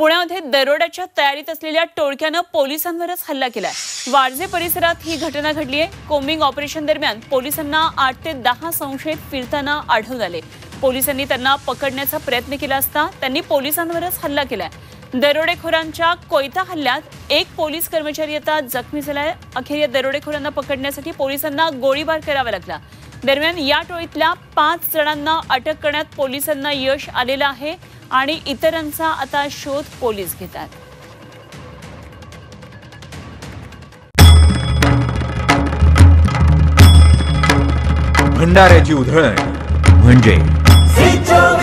पुण्यामध्ये दरोड्याच्या तयारीत असलेल्या टोळक्यानं पोलिसांवरच हल्ला केलाय। वारजे परिसरात ही घटना घडली आहे। कोम्बिंग ऑपरेशन दरम्यान पोलिसांना 8 ते 10 संशयित फिरताना आढळून आले। पोलिसांनी त्यांना पकडण्याचा प्रयत्न केला असता त्यांनी पोलिसांवरच हल्ला केलाय। दरोडेखोरांच्या कोयता हल्ल्यात एक पोलीस कर्मचारी आता जखमी झालाय। अखेर या दरोडेखोरांना पकडण्यासाठी पोलिसांना गोळीबार करावा लागला। दरम्यान या टोळीतल्या 5 जणांना अटक करण्यात पोलिसांना यश आलेलं आहे आणि इतरांचा आता शोध पोलीस घेतात। भंडाऱ्याची उधळण म्हणजे